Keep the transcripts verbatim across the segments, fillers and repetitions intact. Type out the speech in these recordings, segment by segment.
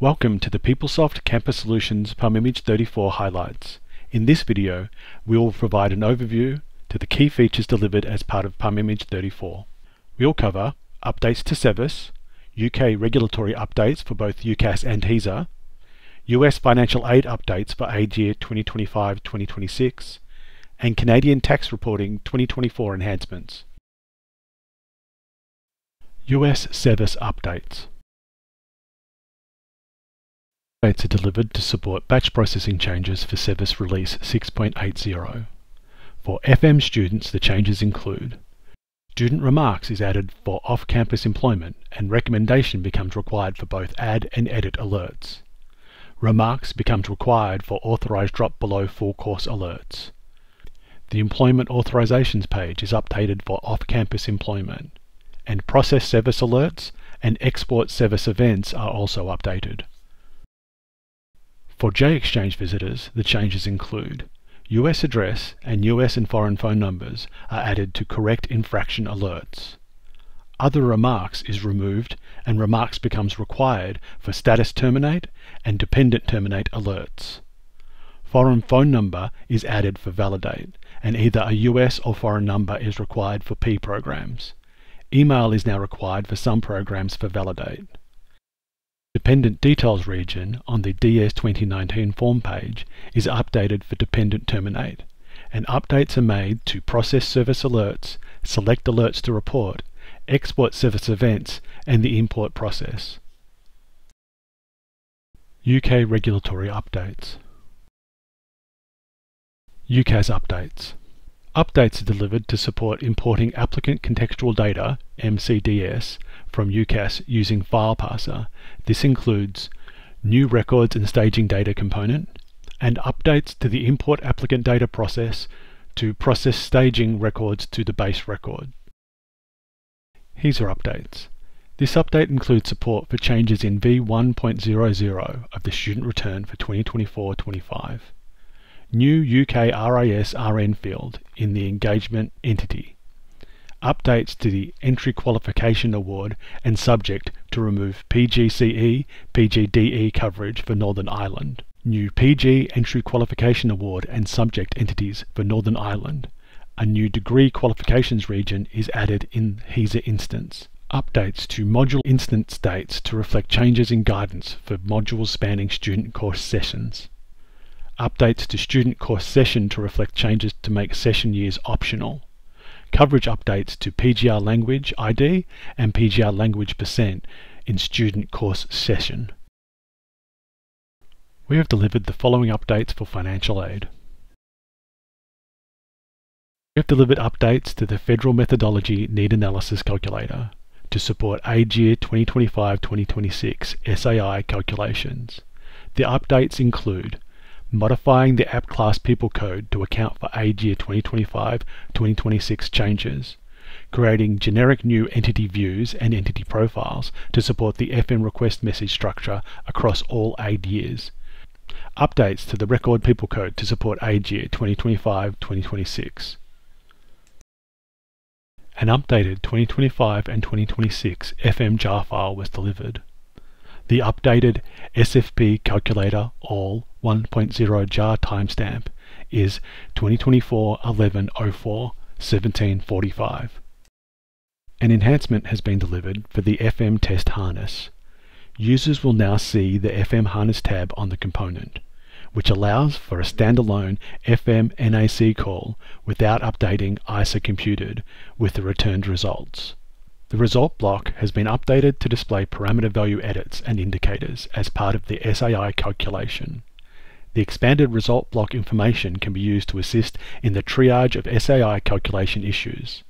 Welcome to the PeopleSoft Campus Solutions PalmImage thirty-four highlights. In this video, we will provide an overview to the key features delivered as part of PalmImage thirty-four. We will cover updates to SEVIS, U K regulatory updates for both UCAS and HESA, U S financial aid updates for aid year twenty twenty-five twenty twenty-six, and Canadian tax reporting twenty twenty-four enhancements. U S SEVIS Updates. Updates are delivered to support batch processing changes for SEVIS Release six point eight zero. For F M students, the changes include: student remarks is added for off-campus employment, and recommendation becomes required for both add and edit alerts. Remarks becomes required for authorized drop below full course alerts. The employment authorizations page is updated for off-campus employment, and process SEVIS alerts and export SEVIS events are also updated. For J Exchange visitors, the changes include: U S address and U S and foreign phone numbers are added to correct infraction alerts. Other remarks is removed, and remarks becomes required for status terminate and dependent terminate alerts. Foreign phone number is added for validate, and either a U S or foreign number is required for P programs. Email is now required for some programs for validate. Dependent details region on the D S twenty nineteen form page is updated for dependent terminate, and updates are made to process SEVIS alerts, select alerts to report, export SEVIS events, and the import process. U K regulatory updates. UCAS Updates. Updates are delivered to support importing applicant contextual data, M C D S, from UCAS using File Parser. This includes new records and staging data component, and updates to the import applicant data process to process staging records to the base record. HESA Updates. This update includes support for changes in V one point zero zero of the student return for twenty twenty-four twenty-five. New U K R I S R N field in the engagement entity. Updates to the entry qualification award and subject to remove P G C E, P G D E coverage for Northern Ireland. New P G entry qualification award and subject entities for Northern Ireland. A new degree qualifications region is added in HESA instance. Updates to module instance dates to reflect changes in guidance for modules spanning student course sessions. Updates to student course session to reflect changes to make session years optional. Coverage updates to P G R language I D and P G R language percent in student course session. We have delivered the following updates for financial aid. We have delivered updates to the Federal Methodology Need Analysis Calculator to support aid year twenty twenty-five twenty twenty-six S A I calculations. The updates include modifying the app class people code to account for aid year twenty twenty-five twenty twenty-six changes, creating generic new entity views and entity profiles to support the F M request message structure across all aid years, updates to the record people code to support aid year twenty twenty-five twenty twenty-six. An updated twenty twenty-five and twenty twenty-six F M jar file was delivered. The updated S F P calculator all one point zero jar timestamp is twenty twenty-four eleven oh four seventeen forty-five. An enhancement has been delivered for the F M test harness. Users will now see the F M harness tab on the component, which allows for a standalone F M N A C call without updating I S A computed with the returned results. The result block has been updated to display parameter value edits and indicators as part of the S A I calculation. The expanded result block information can be used to assist in the triage of S A I calculation issues.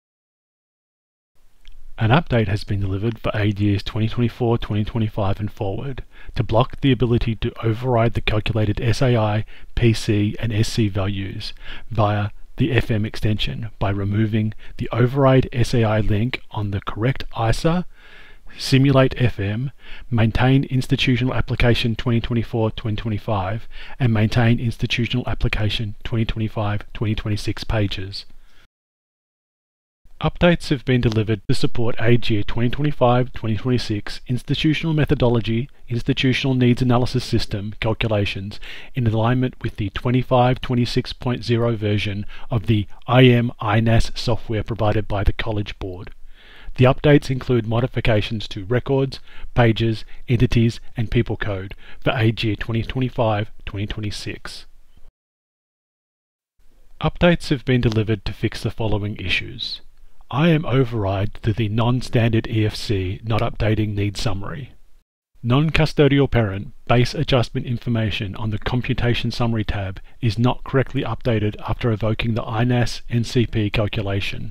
An update has been delivered for aid years twenty twenty-four twenty twenty-five and forward to block the ability to override the calculated S A I, P C and S C values via the F M extension by removing the override S A I link on the correct I S A, simulate F M, maintain institutional application twenty twenty-four twenty twenty-five, and maintain institutional application twenty twenty-five twenty twenty-six pages. Updates have been delivered to support age year twenty twenty-five twenty twenty-six institutional methodology, institutional needs analysis system calculations in alignment with the twenty-five twenty-six point zero version of the I M I N A S software provided by the College Board. The updates include modifications to records, pages, entities and people code for age year twenty twenty-five twenty twenty-six. Updates have been delivered to fix the following issues. I M override to the non-standard E F C not updating needs summary. Non-custodial parent base adjustment information on the computation summary tab is not correctly updated after evoking the I N A S N C P calculation.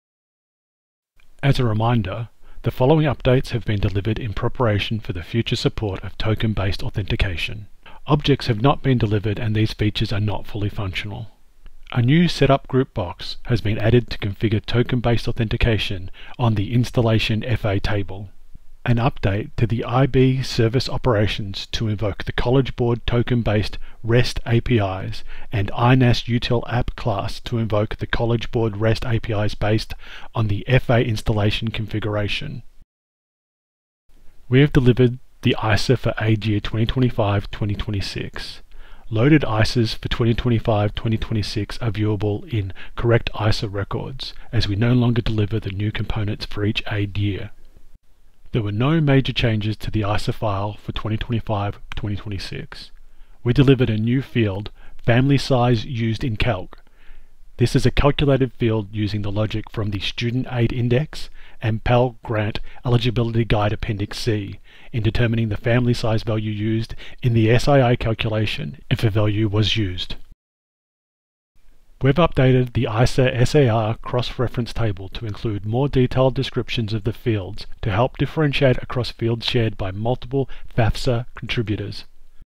As a reminder, the following updates have been delivered in preparation for the future support of token-based authentication. Objects have not been delivered and these features are not fully functional. A new Setup Group box has been added to configure token-based authentication on the Installation F A table. An update to the I B service operations to invoke the College Board token-based REST A P Is and I N A S Util App class to invoke the College Board REST A P Is based on the F A installation configuration. We have delivered the I S A for age year twenty twenty-five twenty twenty-six. Loaded I S As for twenty twenty-five twenty twenty-six are viewable in correct I S A records, as we no longer deliver the new components for each aid year. There were no major changes to the I S A file for twenty twenty-five twenty twenty-six. We delivered a new field, family size used in Calc. This is a calculated field using the logic from the Student Aid Index and Pell Grant Eligibility Guide Appendix C in determining the family size value used in the S I A calculation if a value was used. We've updated the I S A S A R cross-reference table to include more detailed descriptions of the fields to help differentiate across fields shared by multiple FAFSA contributors.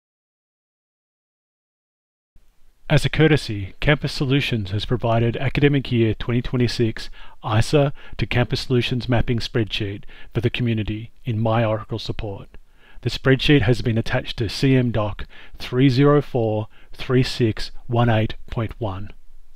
As a courtesy, Campus Solutions has provided academic year twenty twenty-six I S A to Campus Solutions mapping spreadsheet for the community in MyOracle support. The spreadsheet has been attached to C M Doc three oh four three six one eight point one.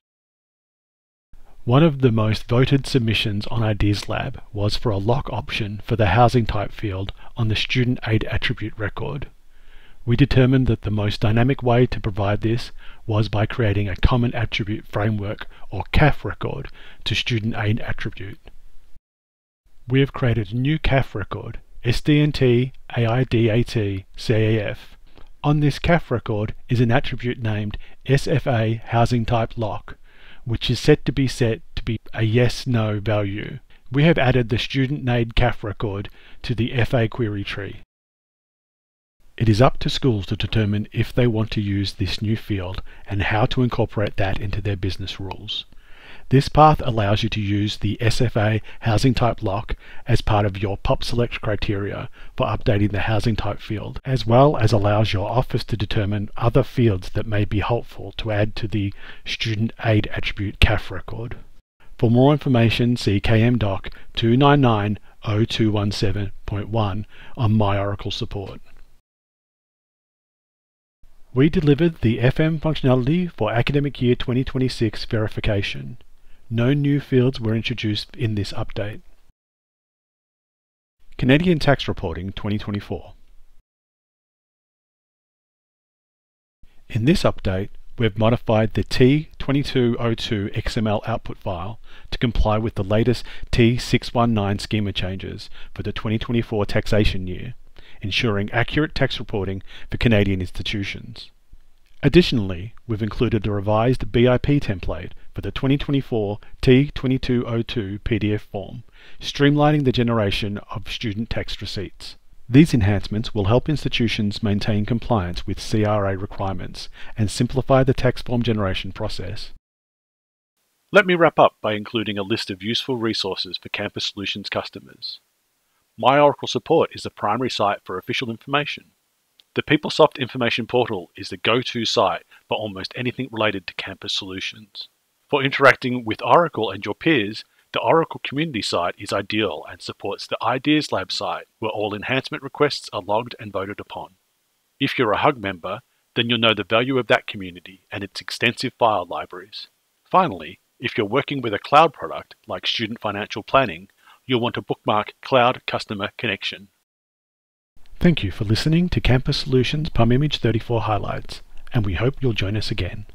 One of the most voted submissions on Ideas Lab was for a lock option for the housing type field on the Student Aid Attribute record. We determined that the most dynamic way to provide this was by creating a Common Attribute Framework or C A F record to Student Aid Attribute. We have created a new C A F record, S D N T A I D A T C A F. On this C A F record is an attribute named S F A Housing Type Lock, which is set to be set to be a yes-no value. We have added the Student Aid C A F record to the F A query tree. It is up to schools to determine if they want to use this new field and how to incorporate that into their business rules. This path allows you to use the S F A housing type lock as part of your pop select criteria for updating the housing type field, as well as allows your office to determine other fields that may be helpful to add to the Student Aid Attribute C A F record. For more information, see K M Doc two nine nine oh two one seven point one on MyOracle support. We delivered the F M functionality for academic year twenty twenty-six verification. No new fields were introduced in this update. Canadian Tax Reporting twenty twenty-four. In this update, we've modified the T twenty-two oh two X M L output file to comply with the latest T six one nine schema changes for the twenty twenty-four taxation year, ensuring accurate tax reporting for Canadian institutions. Additionally, we've included a revised B I P template for the twenty twenty-four T twenty-two oh two P D F form, streamlining the generation of student tax receipts. These enhancements will help institutions maintain compliance with C R A requirements and simplify the tax form generation process. Let me wrap up by including a list of useful resources for Campus Solutions customers. MyOracle support is the primary site for official information. The PeopleSoft information portal is the go-to site for almost anything related to Campus Solutions. For interacting with Oracle and your peers, the Oracle community site is ideal and supports the Ideas Lab site, where all enhancement requests are logged and voted upon. If you're a Hug member, then you'll know the value of that community and its extensive file libraries. Finally, If you're working with a cloud product like Student Financial Planning, you'll want to bookmark Cloud Customer Connection. Thank you for listening to Campus Solutions PalmImage thirty-four Highlights, and we hope you'll join us again.